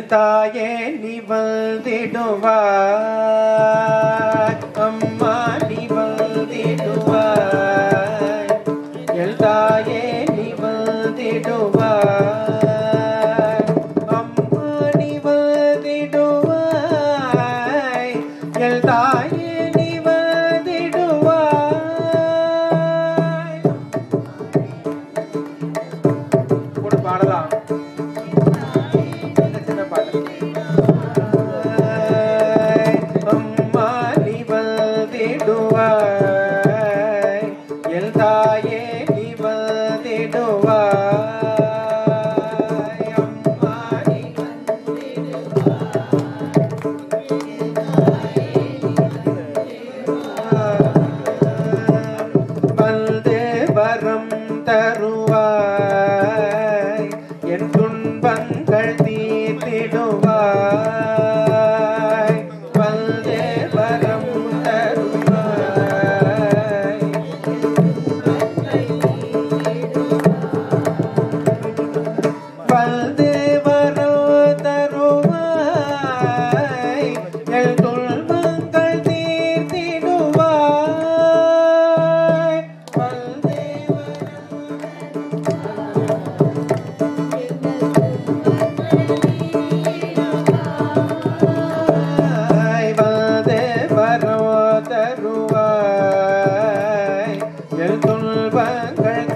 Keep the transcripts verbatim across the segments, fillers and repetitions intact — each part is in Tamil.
தாயே நீ வந்திடுவாய் அம்மா நீ வந்திடுவாய் என் தாயே நீ வந்திடுவாய் அம்மா நீ வந்திடுவாய் என் தாயே நீ வந்திடுவாய் கூட பாடலாம் அம்மா நீ வந்திடுவாய் என் தாயே நீ வந்திடுவாய் அம்மா நீ வந்து வரம் தருவாய் என் துன்பங்கள் தீர்த்திடுவாய் வந்து வரம் தருவாய் வந்து வரம் தருவாய் என் துன்பங்கள் தீர்த்திடுவாய் வந்து தருவாய் என் துன்பங்கள்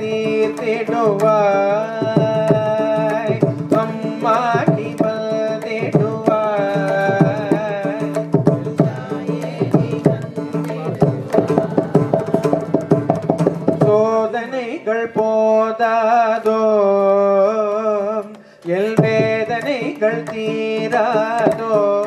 தீர்த்திடுவாய் அம்மா நீ வந்திடுவாய் சோதனைகள் போதாதோ எல் வேதனைகள் தீராதோ